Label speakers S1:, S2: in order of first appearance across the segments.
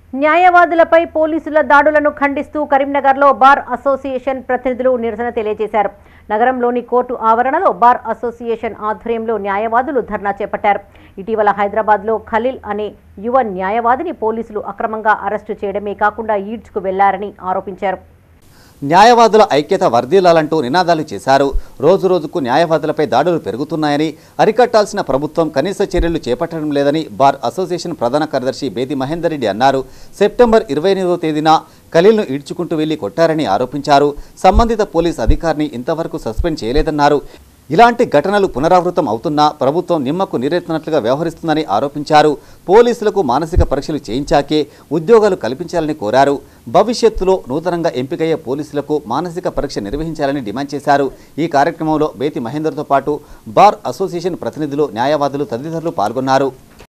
S1: న్యాయవాదులపై పోలీసుల దాడులను ఖండిస్తూ కరీంనగర్లో బార్ అసోసియేషన్ ప్రతినిధులు నిరసన తెలియజేశారు. నగరంలోని కోర్టు ఆవరణలో బార్ అసోసియేషన్ ఆధ్వర్యంలో న్యాయవాదులు ధర్నా చేపట్టారు. ఇటీవల హైదరాబాద్లో ఖలీల్ అనే యువ న్యాయవాదిని పోలీసులు అక్రమంగా అరెస్టు చేయడమే కాకుండా ఈడ్చుకు వెళ్లారని ఆరోపించారు.
S2: న్యాయవాదుల ఐక్యత వర్ధిల్లాలంటూ నినాదాలు చేశారు. రోజురోజుకు న్యాయవాదులపై దాడులు పెరుగుతున్నాయని, అరికట్టాల్సిన ప్రభుత్వం కనీస చర్యలు చేపట్టడం లేదని బార్ అసోసియేషన్ ప్రధాన కార్యదర్శి బేది మహేందర్ రెడ్డి అన్నారు. సెప్టెంబర్ 28వ తేదీన ఖలీల్ను ఈడ్చుకుంటూ వెళ్లి కొట్టారని ఆరోపించారు. సంబంధిత పోలీస్ అధికారిని ఇంతవరకు సస్పెండ్ చేయలేదన్నారు. ఇలాంటి ఘటనలు పునరావృతం అవుతున్నా ప్రభుత్వం నిమ్మకు నీరెత్తినట్లుగా వ్యవహరిస్తుందని ఆరోపించారు. పోలీసులకు మానసిక పరీక్షలు చేయించాకే ఉద్యోగాలు కల్పించాలని కోరారు. భవిష్యత్తులో నూతనంగా ఎంపికయ్యే పోలీసులకు మానసిక పరీక్ష నిర్వహించాలని డిమాండ్ చేశారు. ఈ కార్యక్రమంలో బేతి మహేందర్తో పాటు బార్ అసోసియేషన్ ప్రతినిధులు, న్యాయవాదులు తదితరులు పాల్గొన్నారు.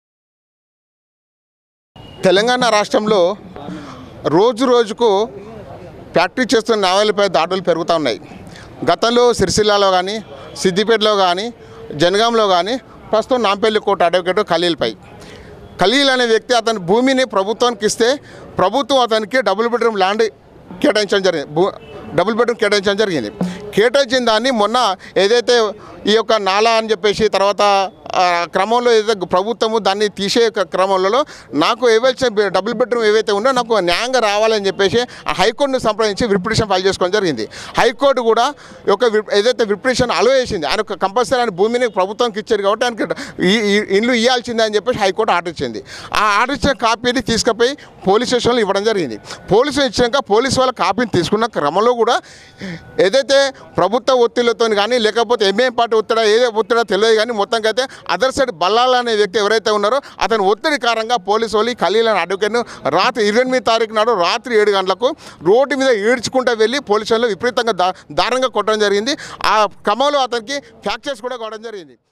S3: తెలంగాణ రాష్ట్రంలో రోజుకు ప్రాక్టీస్ చేస్తున్న న్యాయవాదులపై దాడులు పెరుగుతూ ఉన్నాయి. గతంలో సిరిసిల్లాలో కానీ, సిద్దిపేటలో కానీ, జనగాంలో కానీ, ప్రస్తుతం నాంపల్లి కోర్టు అడ్వకేట్ ఖలీల్ అనే వ్యక్తి అతని భూమిని ప్రభుత్వానికి ఇస్తే ప్రభుత్వం అతనికి డబుల్ బెడ్రూమ్ ల్యాండ్ కేటాయించడం జరిగింది. కేటాయించిన దాన్ని మొన్న ఏదైతే ఈ యొక్క నాలా అని చెప్పేసి తర్వాత క్రమంలో ఏదైతే ప్రభుత్వము దాన్ని తీసే క్రమంలో నాకు ఏవైతే డబుల్ బెడ్రూమ్ ఏవైతే ఉందో నాకు న్యాయంగా రావాలని చెప్పేసి ఆ హైకోర్టును సంప్రదించి రిపిటిషన్ ఫైల్ చేసుకోవడం జరిగింది. హైకోర్టు కూడా ఏదైతే రిపిటిషన్ అలో చేసింది, ఆయన కంపల్సరీ ఆయన భూమిని ప్రభుత్వానికి ఇచ్చారు కాబట్టి ఆయనకి ఇల్లు ఇవ్వాల్సిందే అని చెప్పేసి హైకోర్టు ఆర్డర్ ఇచ్చింది. ఆ ఆర్డర్ ఇచ్చిన కాపీని తీసుకుపోయి పోలీస్ స్టేషన్లో ఇవ్వడం జరిగింది. పోలీసులు ఇచ్చాక పోలీసు వాళ్ళ కాపీని తీసుకున్న క్రమంలో కూడా ఏదైతే ప్రభుత్వ ఒత్తిళ్లతో కానీ లేకపోతే ఎంఏ పార్టీ ఒత్తిడా ఏదో ఒత్తిడా తెలియదు కానీ మొత్తంగా అయితే అదర్ సైడ్ బల్లాల అనే వ్యక్తి ఎవరైతే ఉన్నారో అతను ఒత్తిడి కారణంగా పోలీసు వాళ్ళు ఖలీల్ అనే అడ్వకేట్ను రాత్రి 28వ తారీఖు నాడు రాత్రి 7 గంటలకు రోడ్డు మీద ఈడ్చుకుంటూ వెళ్ళి పోలీసు వాళ్ళు విపరీతంగా దారుణంగా కొట్టడం జరిగింది. ఆ క్రమంలో అతనికి ఫ్రాక్చర్స్ కూడా కావడం జరిగింది.